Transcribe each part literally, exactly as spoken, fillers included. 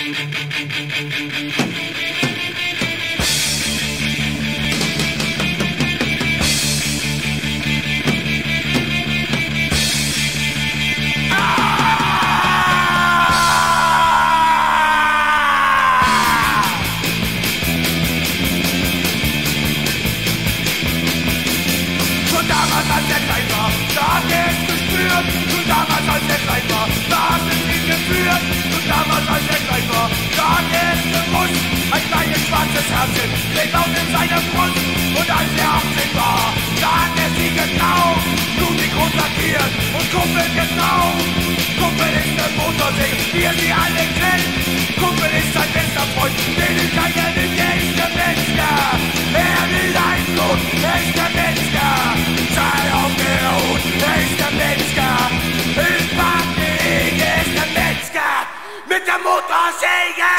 Steht laut in seiner Brust und als er achtzehn war, da hat er sie gekauft, blutig rot lackiert und Kumpel getauft. Kumpel ist der Motorsäge, wie ihr sie alle kennt. Kumpel ist sein bester Freund, den ich keiner nimmt, er ist der Metzger. Er will dein Blut, er ist der Metzger. Sei auf der Hut, er ist der Metzger. Im Parkgehege ist der Metzger mit der Motorsäge.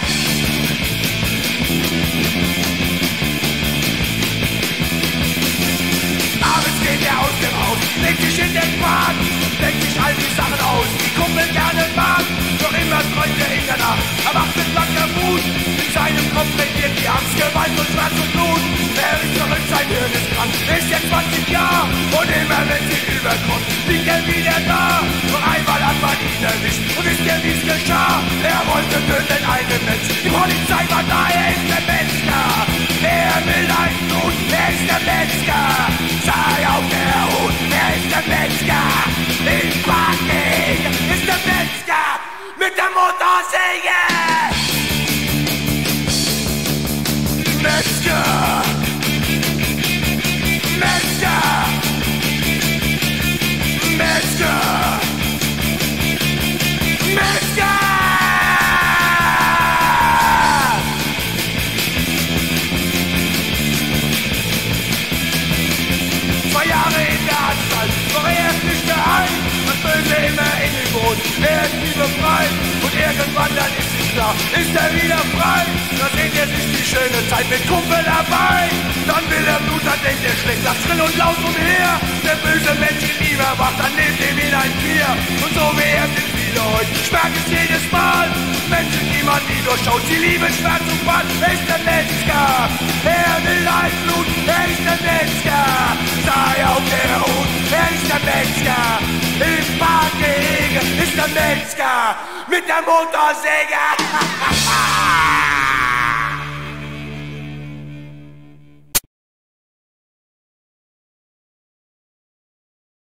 Aus dem Haus, legt sich in den Park, denkt sich all die Sachen aus, die Kumpel gerne mag, doch immer träumt er in der Nacht, erwacht mit blanker Wut, in seinem Kopf regiert die Angst, Gewalt und Schmerz und Blut, er ist verrückt, sein Hirn ist krank, ist jetzt zwanzig Jahre, und immer wenn sie überkommt, liegt er wieder da, nur einmal hat man ihn erwischt, und wisst ihr wie's geschah, er wollte töten einen Mensch, die Polizei war da, er ist der Metzger, er will ein Blut, er ist der Metzger, sei auf der Hut, er ist der Metzger, im Parkgehege ist der Metzger mit der Motorsäge. Metzger, Metzger, Metzger, Metzger. Zwei Jahre in der Anstalt, doch er ist nicht mehr ein, das Böse immer in den Boden. Er ist nie befreit und irgendwann dann ist es klar, ist er wieder frei. Da seht ihr sich die schöne Zeit mit Kumpel dabei. Dann will er Blut, dann denkt er schlägt das schrill und laut umher. Der böse Mensch in ihm erwacht, dann nehmt ihm ihn ein Bier. Und so wie er sind viele heute, ich merke es jedes Mal. Menschen, die man nie durchschaut, sie lieben Schmerz und Qual. Er ist der Metzger, er will ein Blut, er ist der Metzger. Sei auf der Hut, er ist der Metzger. Im Parkgehege ist der Metzger mit der Motorsäge.